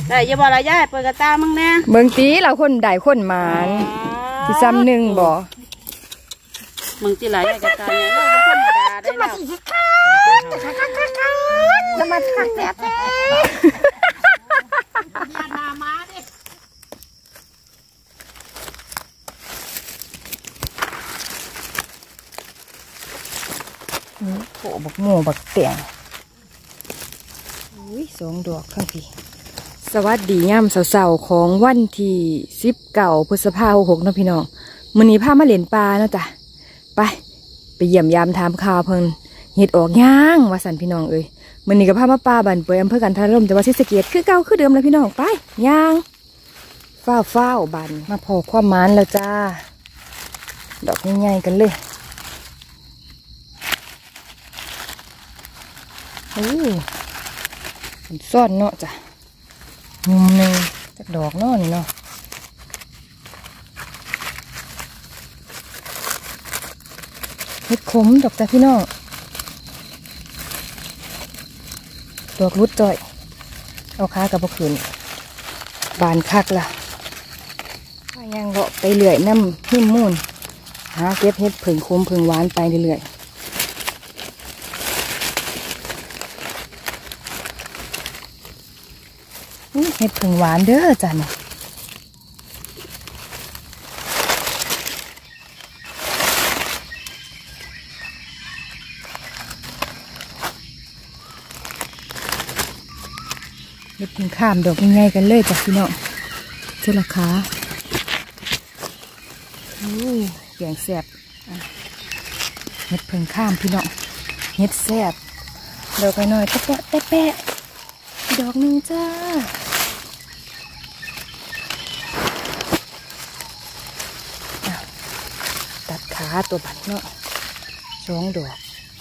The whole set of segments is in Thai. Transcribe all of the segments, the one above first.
ได้อย่าบอกละย่ายเปิดกระตามั่งแน่เมืองตีเราคนได้คนหมานที่ซ้ำหนึ่งบ่มึงจีหลายย่ายกระตาเนี่ยเราธรรมดาได้แล้วจะมาขักแท้โอ้บักโม่บักเตียงสองดอกข้างพี่สวัสดีย่ำเสาๆของวันที่19 พฤษภาคม นะพี่น้องมื้อนี้พามาเล่นปลาเนาะจ้ะไปเยี่ยมยามถามข่าวเพิ่นเฮ็ดออกย่างว่าสั่นพี่น้องเอ้ยมื้อนี้ก็พามาปลาบ้านเปื่อยอำเภอกันทรารมจังหวัดศรีสะเกษคือเก่าคือเดิมเลยพี่น้องไปย่างฟ้าวบันมาพอความหมานแล้วจ้าดอกใหญ่ๆกันเลยซ่อนเนาะจ้ะมุมหนึ่งจากดอกเนาะนี่เนาะเห็ดขมดอกจ้ะพี่น้องดอกรุดจ่อยเอาขากับพวกขืนบานคักล่ะย่างเลาะไปเรื่อยน้ำหิ้มมูนหาเก็บเห็ดผึ่งขมผึ่งหวานไปเรื่อยเห็ดผึ่งหวานเด้อจ้ะเนี่ยเห็ดผึ่งข้ามดอกง่ายๆกันเลยจ้ะพี่น้องเจ้าราคาแกงแซ่บเห็ดผึ่งข้ามพี่น้องเห็ดแซ่บดอกน้อยๆแปะดอกหนึ่งจ้าตัดขาตัวบัดเนาะ2 ดอก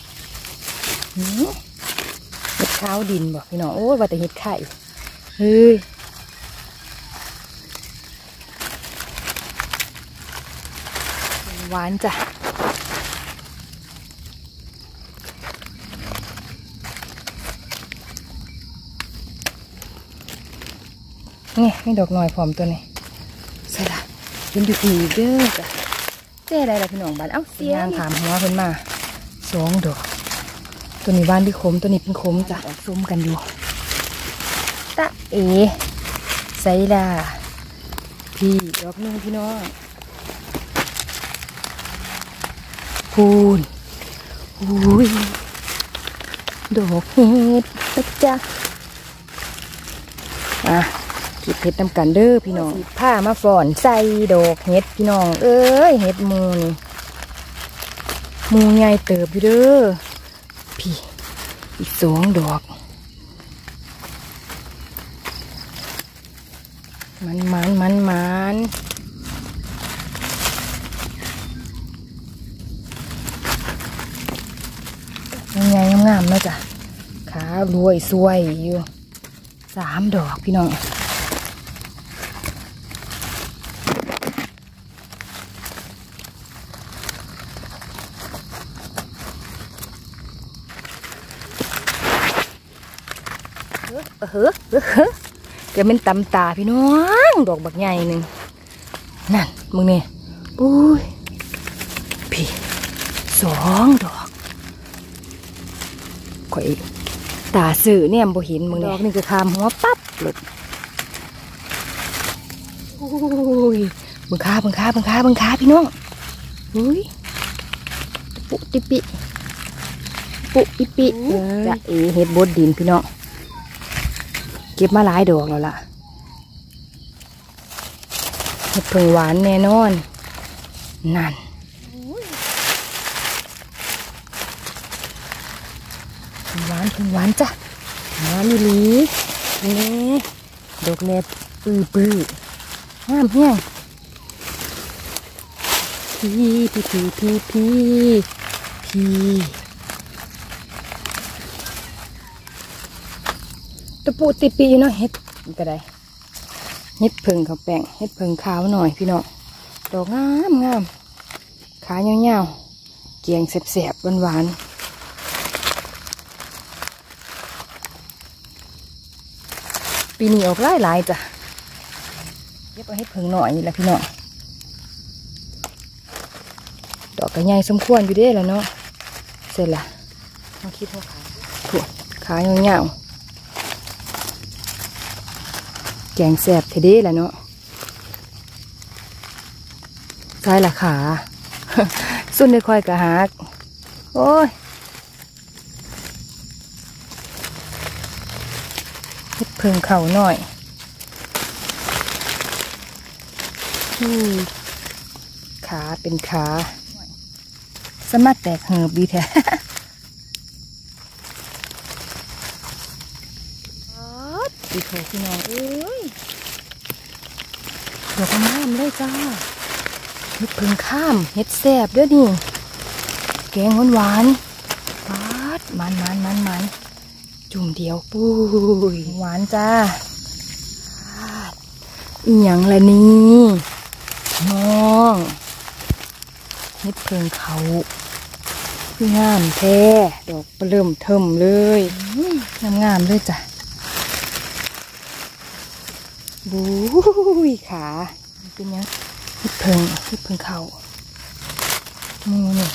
เห็ดขาวดินบอกพี่น้องโอ้ยว่าแต่เห็ดไข่เฮ้ยหวานจ้ะนี่ดอกน้อยพร้อมตัวนี้ใช่ละเป็นอยู่ดีเด้อจ้ะเจ๊อะไรล่ะพี่น้องบ้านเอ้าเสียงานถามหัวเพิ่นมา2 ดอกตัวนี้บ้านที่ขมตัวนี้เป็นขมจ้ะส้มกันอยู่ตะเอใส่ละพี่ดอกนึงพี่น้องพูนอุ้ยดอกเห็ดจ้ะกิบเห็ดน้ำกันเด้อพี่น้องผ้ามาฝ่อนใส่ดอกเห็ดพี่น้องเอ้ยเห็ดมูนี่มูใหญ่เติบอยู่เด้อพี่อีก2 ดอกมันใหญ่งามๆนะจ๊ะขารวยสวยอยู่3 ดอกพี่น้องเดี๋ยวมันตำตาพี่น้องดอกบักใหญ่หนึ่งนั่นมึงเนี่ยอุ้ยพี่2 ดอกข่อยตาสื่อเนี่ยบ่เห็นมึงดอกนี่คือคามหัวปั๊บหลุดอุ้ยบึงค้าพี่น้องอุ้ยปุติปิจะเห็ดบดดินพี่น้องเก็บมาหลายดอกแล้วล่ะเห็ดผึ่งหวานแน่นอนนั่นผึ่งหวานจ้ะน้ำมิลีนี่ดอกเล็บปื้อห้ามแห้งพี่ตะปูติปีเนาะเห็ดก็ได้เห็ดผึ่งเขาแป้งเห็ดผึ่งขาวหน่อยพี่น้องดอกงามขายาวๆเกียงแสบๆหวานปีนี้ออกหลายจ้ะเก็บเอาเห็ดเพิงหน่อยนี่แหละพี่น้องดอกกระใหญ่สมควรอยู่เด้แล้วเนาะเสร็จละมาคิดว่าขายเงาแกงแสบเทเด้แล้วเนาะใช่ละขา สุดได้ค่อยกะหักโอ้ยเฮ็ดเพิ่งเข่าหน่อยขาเป็นขาสามารถแตกเหือบดีแท้ดีโถพี่น้องเอ้ยดอกงามเลยจ้าเฮ็ดเพิ่งข้ามเฮ็ดแซ่บเด้อนี่แกงหวานปาดมันจุ่มเดียวปุ้ยหวานจ้าอีหยังละนี่น้องเฮ็ดเพิ่งเขางามแท้ดอกเริ่มเทิมเลยงามเลยจ้ะบู๊ยขาเป็นยังเฮ็ดเพิ่งเขามือเนี่ย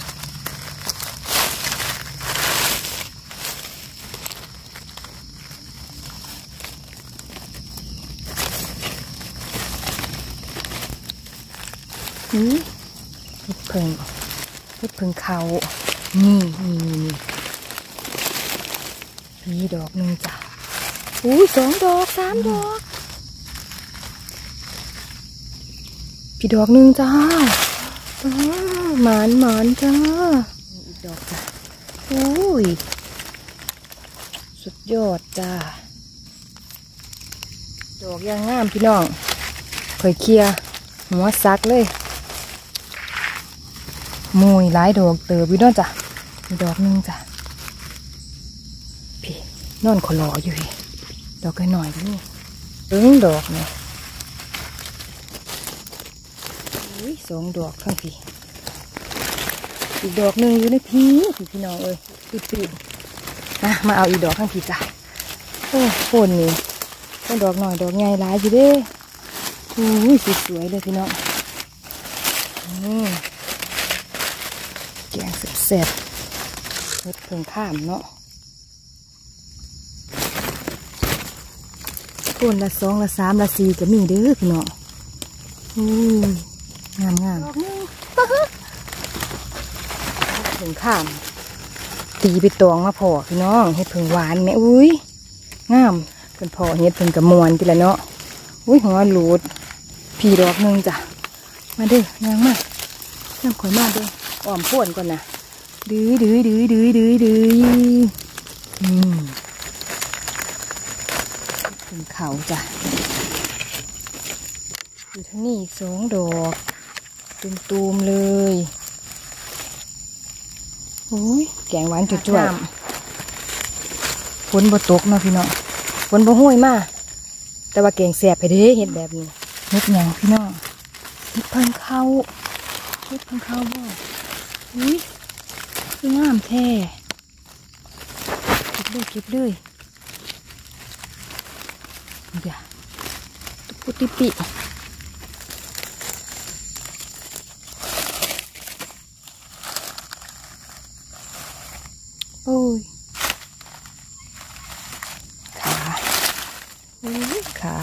เฮ็ดเพิ่งเขานี่ดอกหนึ่งจ้ะ2 ดอก 3 ดอกพี่ดอกหนึ่งจ้าหมานจ้าอีกดอกจ้ะสุดยอดจ้าดอกยังงามพี่น้องค่อยเคลียร์หัวซักเลยมุยหลายดอกเติบพี่น้องจ้ะมีดอกหนึ่งจ้ะพี่นอนขอรออยู่พี่ดอกหน่อยนี่ดอกเนี่ย2 ดอกทั้งพี่อีกดอกหนึ่งอยู่ในพี่น้องเอ้ยปิดมาเอาอีกดอกทั้งพี่จ้ะโอ้โหนี่เป็นดอกหน่อยดอกใหญ่หลายอยู่เด้สวยเลยพี่น้องแกงแซ่บเฮ็ดเพิ่งข้ามเนาะคนละ2 ละ 3 ละ 4ก็มีเด้อพี่น้องงามเพิ่งข้ามตีไปตองมาพอพี่น้องเฮ็ดเพิ่งหวานแม่งามเป็นพอเฮ็ดเพิ่งกระมวลทีละเนาะหัวหลุดพี่ดอกหนึ่งจ้ะมาเด้องามมากน้ำข่อยมากเด้ออ้อมพ่วนก่อนนะดื้อถึงเขาจ้ะอยู่ทั้งนี้อีก2 ดอกตูมๆเลยแกงหวานจุดๆฝนบ่ตกเนาะพี่น้องฝนบ่ห้วยมากแต่ว่าแกงแซ่บไปเด้เห็ดแบบนี้เห็ดหยังพี่น้องเห็ดเพิ่งเข้าบ่คืองามแท้เก็บเลยเดี๋ยวตุกติปิขา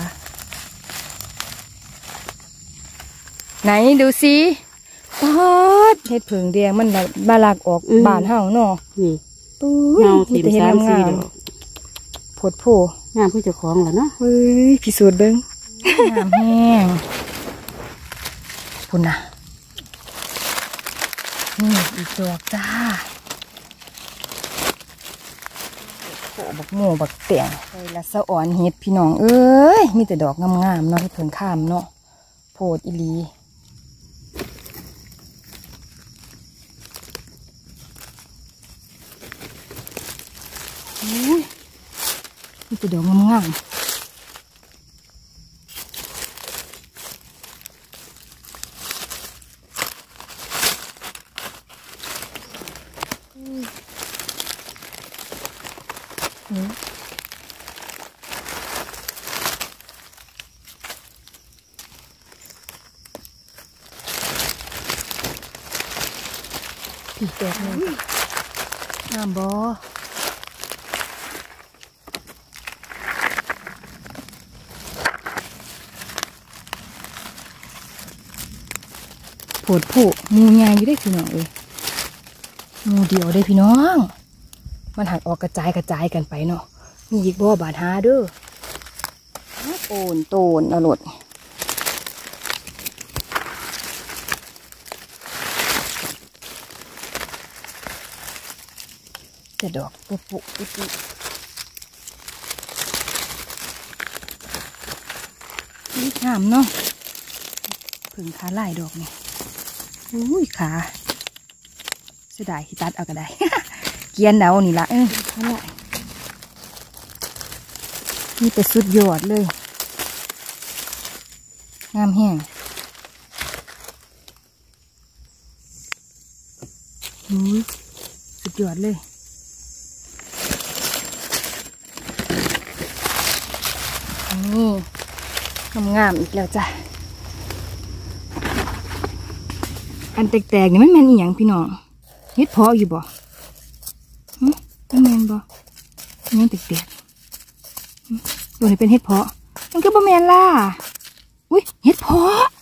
ไหนดูสิป๊อดเห็ดเผิงแดงมันบาลักออกบานเห่าเนาะนี่เงาติ่ม3 4 ดอกผดโผงามผู้เจ้าของเหรอเนาะพิสูจน์เบิ้งงามแห้งพุ่นนะนี่อีกดอกจ้าบักโม่บักเตียงไปละสะอ่อนเห็ดพี่น้องเอ้ยมีแต่ดอกงามๆเนาะที่เพิ่งข้ามเนาะโพดอีลีมีแต่ดอกงามผีแตกเลยงามบ่โผดโผมูใหญ่อยู่ได้พี่น้องเอ้ยมูเดียวได้พี่น้องมันหักออกกระจายกันไปเนาะมีอีกบ่บาดหาเด้อโตนเอาหลดจะดอกปุ๊บนี่งามเนาะผึ่งขาลายดอกนี่อุ้ยขาเสียดายที่ตัดเอาก็ได้ เกียนเดานี่ละขาลายนี่เป็นสุดยอดเลยงามแห้งสุดยอดเลยนี่งามอีกแล้วจ้ะอันแตกๆนี่มันแม่นอีหยังพี่น้องเฮ็ดเพาะอยู่บ่มันแม่นบ่ยังแตกๆตัวนี้เป็นเฮ็ดเพาะมันก็บ่แม่นล่ะอุ้ยเฮ็ดเพาะ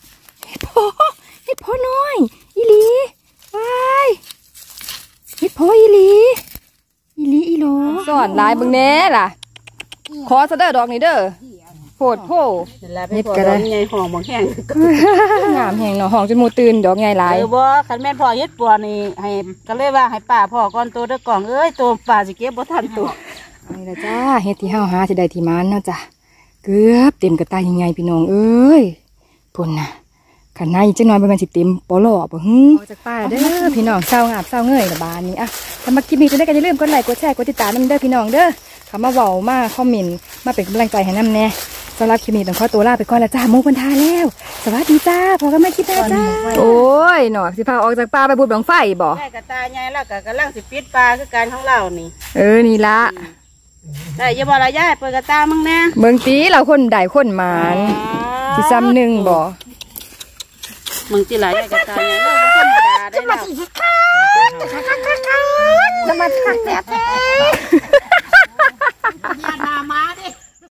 น้อยอีหลีว้ายเฮ็ดเพาะอีหลีอีโลสอนลายเบิ่งแน่ล่ะขอซะเด้อดอกนี้เด้อโผดโผเฮ็ดก็ได้ใหญ่ห้องบางแห้งงามแห้งเนาะห้องจนหมู่ตื่นดอกใหญ่หลายบ่คันแม่นพ่อเฮ็ดปัวนี่ให้ก็เลยว่าให้ป้าพ่อก่อนโตเด้อกล่องเอ้ยโตป้าสิเก็บบ่ทันตัวนี่ล่ะจ้าเฮ็ดที่เฮาหาสิได้ที่มันเนาะจ้ะเกือบเต็มกระตายใหญ่ๆพี่น้องเอ้ยพุ่นน่ะขันในจังน้อยประมาณสิเต็มปอหล่อบ่ออกจากป้าเด้อพี่น้องเศร้าหาบเศร้าเงยละบานนี้อะถ้ามาคลิปนี้จะได้กันอย่าลืมกดไลค์กดแชร์กดติดตามน้ำเด้อพี่น้องเด้อเข้ามาเว้ามาคอมเมนต์มาเป็นกำลังใจให้น้ำแน่สำหรับคลิปนี้ต้องขอตัวลาไปก่อนละจ้ามุกพันธาแล้วสวัสดีจ้าพอกันไม่คิดหน้าจ้าโอ้ยหนอสิพาออกจากป่าไปบุดบังไฟบ่ได้กระตาใหญ่แล้วก็กำลังสิปิดปลาคือการของเรานี่นี่ละได้อย่าบ่ละยายเปิดกระตามั่งแน่เมืองตีเราคนใดคนหมานสิซ้ำหนึ่งบ่มึงจีหลายกระตายเนี่ยเราธรรมดาได้แล้วจะมาขักแท้อย่าด่ามาดิ